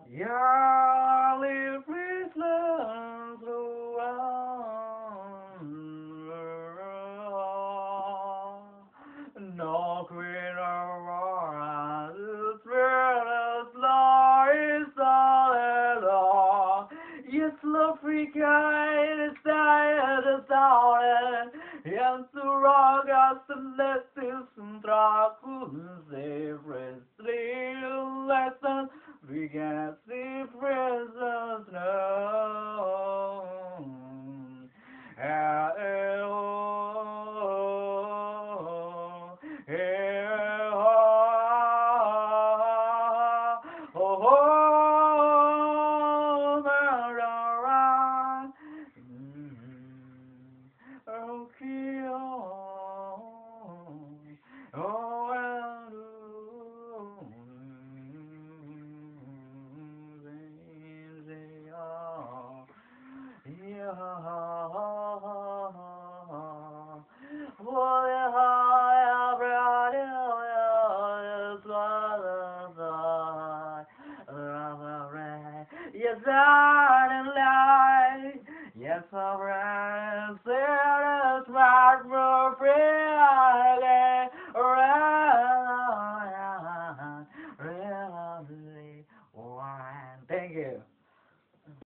Yeah, live with love throughout. No queen or war, the spirit law is all along. Yes, l'Africa is tired of sound, and the rock has the latest tracus, every lesson we can see presence now. Eh, eh, oh, eh, oh, oh, Mara, okay, oh, and yes, I didn't lie. Yes, I'm right. It's my friend. Really, wine. Thank you.